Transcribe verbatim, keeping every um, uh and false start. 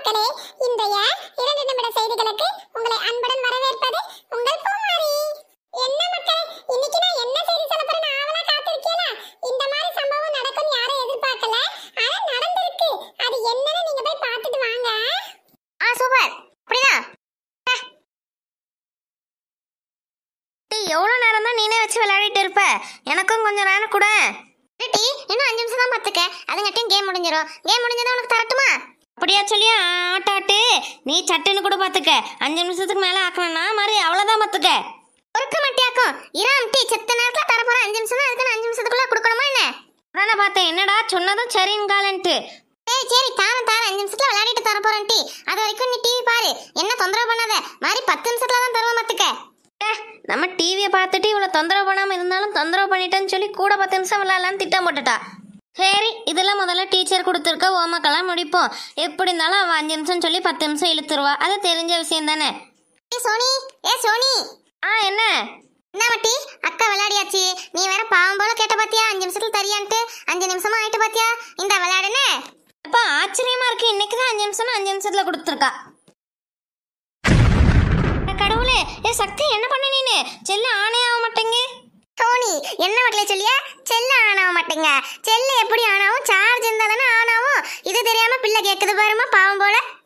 மக்களே, இன்றைய இரண்டு நிமிட செய்திகளுக்கு உங்களை அன்புடன் வரவேற்பது உங்கள் பூமாரி. என்ன மக்களே, இன்னைக்கு நான் என்ன செய்தி சொல்ல போறேன்னு ஆவலா காத்திருக்கீங்களா? இந்த மாதிரி சம்பவம் நடக்கும் யாரும் எதிர்பார்க்கல, ஆனா நடந்திருக்கு. அது என்னன்னு நீங்க போய் பார்த்துட்டு வாங்க. ஆ சூப்பர். அப்படிதான். எவ்வளோ நேரம் தான் நீனே வச்சு விளையாடிட்டு இருப்ப? எனக்கும் கொஞ்சம் நேரம் கூட. டி இன்னும் அஞ்சு நிமிஷம் தான் பார்த்துக்க, அதுங்கட்டையும் கேம் முடிஞ்சிடும். கேம் முடிஞ்சதான் உனக்கு தரட்டுமா? அப்படியா சொல்லியா? ஆட்டாட்டு நீ சட்டுன்னு கூட பார்த்துக்க. அஞ்சு நிமிஷத்துக்கு மேலே ஆக்கணும்னா மாதிரி அவ்வளோதான் பார்த்துக்க. ஒருக்க மட்டியாக்கும் இராம் டீ செத்த நேரத்தில் தரப்போற அஞ்சு நிமிஷம் தான், அதுக்கு அஞ்சு நிமிஷத்துக்குள்ள கொடுக்கணுமா என்ன? உடனே பார்த்தேன், என்னடா சொன்னதும் சரின்னு காலன்ட்டு. சரி சரி தாரம் தாரம் அஞ்சு நிமிஷத்துல விளையாடிட்டு தரப்போறேன் டீ. அது வரைக்கும் நீ டிவி பாரு, என்ன தொந்தரவு பண்ணாத. மாதிரி பத்து நிமிஷத்துல தான் தருவோம் பார்த்துக்க. நம்ம டிவியை பார்த்துட்டு இவ்வளோ தொந்தரவு பண்ணாமல் இருந்தாலும் தொந்தரவு பண்ணிட்டேன்னு சொல்லி கூட பத்து நிமிஷம் விளையாடலான்னு திட்டம் போட்டுட்டா. சரி இதெல்லாம் முதல்ல டீச்சர் கொடுத்துருக்க ஹோம்ஒர்க்கெல்லாம் முடிப்போம். எப்படி இருந்தாலும் அவள் அஞ்சு நிமிஷம் சொல்லி பத்து நிமிஷம் இழுத்துருவா, அது தெரிஞ்ச விஷயம் தானே. ஏ சோனி, ஏ சோனி. ஆ என்ன என்ன மட்டி, அக்கா விளையாடியாச்சு. நீ வேற பாவம் போல கேட்ட பாத்தியா, அஞ்சு நிமிஷத்துல தரியான்ட்டு. அஞ்சு நிமிஷமா ஆயிட்டு பாத்தியா, இந்த விளையாடுனே. அப்பா ஆச்சரியமா இருக்கு, இன்னைக்கு தான் அஞ்சு நிமிஷம் அஞ்சு நிமிஷத்துல கொடுத்துருக்கா. கடவுளே, ஏ சக்தி என்ன பண்ண நீனு? செல்ல ஆனே ஆக மாட்டேங்க. சோனி என்ன மக்களே சொல்லியா, செல்ல ஆனாக மாட்டேங்க. செல்ல எப்படி ஆனாவும் சார்ஜ் இருந்தா தானே ஆனாவும். இது தெரியாம பிள்ளை கேட்குது பாருமா பாவம் போல.